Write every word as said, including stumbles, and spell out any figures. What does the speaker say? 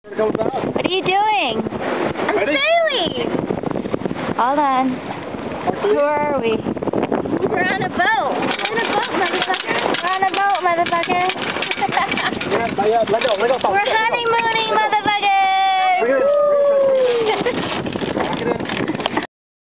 What are you doing? I'm sailing! Hold on. Who are we? We're on a boat. We're on a boat, motherfucker. We're on a boat, motherfucker. We're honeymooning.